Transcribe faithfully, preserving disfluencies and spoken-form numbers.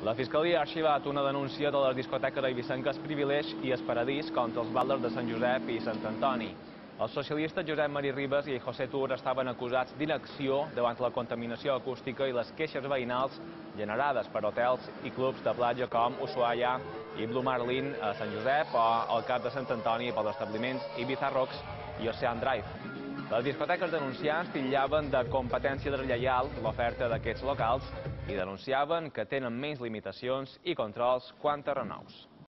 La Fiscalia ha arxivat una denúncia de les discoteques eivissenques Privilege i El Paradís contra els bàlders de Sant Josep i Sant Antoni. Els socialistes Josep Maria Ribas i José Tur estaven acusats d'inacció davant la contaminació acústica i les queixes veïnals generades per hotels i clubs de platja com Ushuaia i Blue Marlin a Sant Josep o al Cap de Sant Antoni pels establiments Ibiza Rocks i Ocean Drive. Les discoteques denunciants titllaven de competència deslleial l'oferta d'aquests locals i denunciaven que tenen menys limitacions i controls quant a renous.